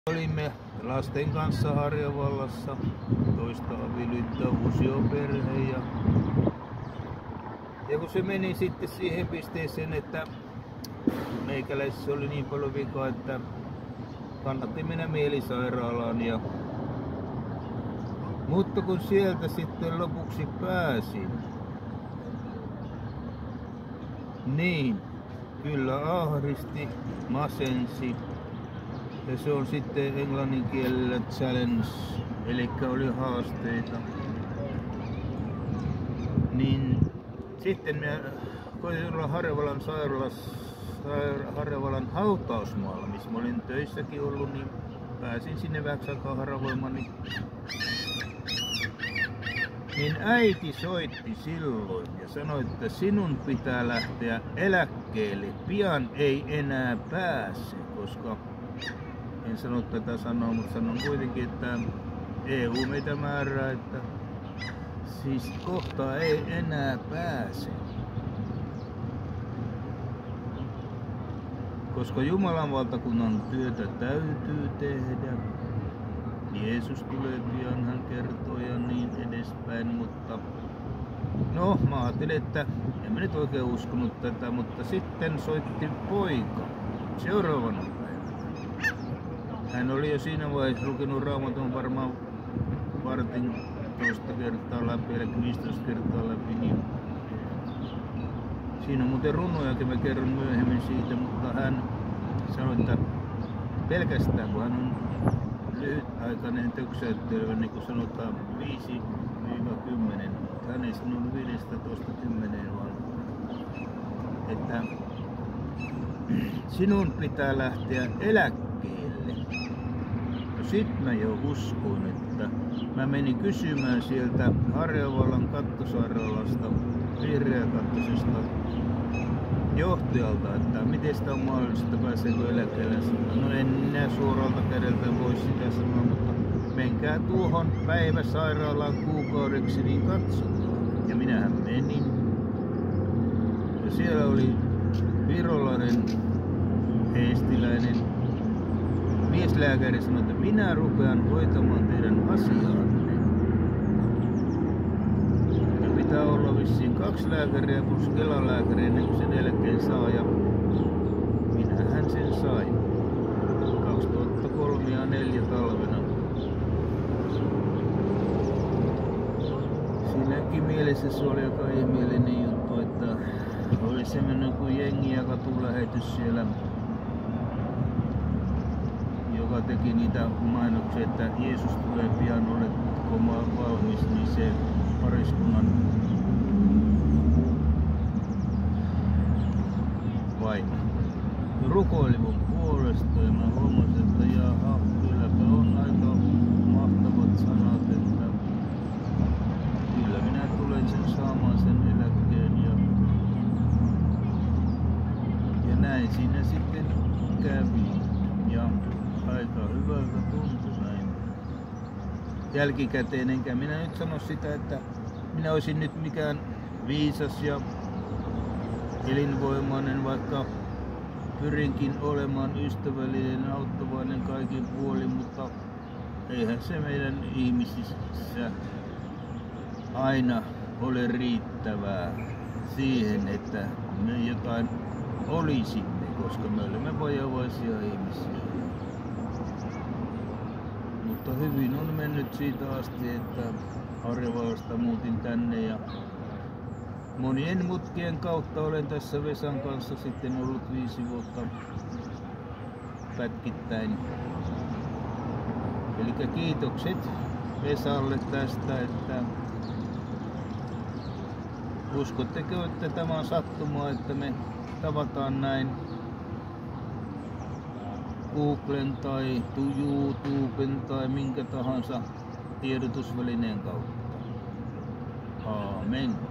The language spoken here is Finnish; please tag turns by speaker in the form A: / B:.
A: Olimme lasten kanssa Harjavallassa, toista avioliittoa, uusio-perhe ja kun se meni sitten siihen pisteeseen, että meikäläisessä oli niin paljon vikaa, että kannatti mennä mielisairaalaan. Mutta kun sieltä sitten lopuksi pääsin, niin kyllä ahdisti, masensi. Ja se on sitten englannin kielellä challenge, eli oli haasteita. Niin sitten me koitin olla Harjavallan Harjavallan hautausmaalla, missä mä olin töissäkin ollut, niin pääsin sinne vähäksi aikaa haravoimaan. Niin äiti soitti silloin ja sanoi, että sinun pitää lähteä eläkkeelle, pian ei enää pääse, koska en sano tätä sanoa, mutta sanon kuitenkin, että EU meitä määrää, että siis kohta ei enää pääse. Koska Jumalan valtakunnan työtä täytyy tehdä. Jeesus tulee pian, hän kertoo ja niin edespäin, mutta no mä ajattelin, että en mä nyt oikein uskonut tätä, mutta sitten soitti poika seuraavana päivänä. Hän oli jo siinä vaiheessa lukenut Raamatun varmaan vartin toista kertaa läpi, eli 15 kertaa läpi, niin siinä on muuten runojakin, mä kerron myöhemmin siitä, mutta hän sanoi, että pelkästään kun hän on lyhytaikainen töksäyttely, niin kuin sanotaan 5-10, hän ei sanonut 15-10, vaan että sinun pitää lähteä eläkkeelle. No sit mä jo uskoin, että mä menin kysymään sieltä Harjavallan kattosairaalasta, vihreäkattosesta johtajalta, että miten sitä on mahdollista, pääseekö eläkkeelle. No en minä suoralta kädeltä voi sitä sanoa, mutta menkää tuohon päiväsairaalaan kuukaudeksi, niin katsotaan. Ja minähän menin. Ja siellä oli virolainen, eestiläinen mieslääkäri, sanoi, että minä rupean hoitamaan teidän asiaanne. Ja pitää olla vissiin 2 lääkäriä plus kelalääkäriä ennen kuin sen eläkkeen saa. Ja minähän sen sain 2003 ja 2004 talvena. Siinäkin mielessä se oli aika ihmeellinen juttu, että oli semmoinen kuin jengi ja katulähetys siellä, joka teki niitä mainoksia, että Jeesus tulee pian, oletko valmis, niin se pariskunnan vaimo rukoili mun puolesta ja mä huomasin, että jaha, kylläpä on aika mahtavat sanat, että kyllä minä tulen sen saamaan sen eläkkeen ja näin siinä sitten kävi ja aika hyvältä tuntui näin jälkikäteen, enkä minä nyt sano sitä, että minä olisin nyt mikään viisas ja elinvoimainen, vaikka pyrinkin olemaan ystävällinen, auttavainen kaikin puolin, mutta eihän se meidän ihmisissä aina ole riittävää siihen, että me jotain olisimme, koska me olemme vajavaisia ihmisiä. Mutta hyvin on mennyt siitä asti, että Harjavallasta muutin tänne ja monien mutkien kautta olen tässä Vesan kanssa sitten ollut 5 vuotta pätkittäin. Eli kiitokset Vesalle tästä, että uskotteko, että tämä on sattumaa, että me tavataan näin Googlen tai YouTuben tai minkä tahansa tiedotusvälineen kautta. Aamen.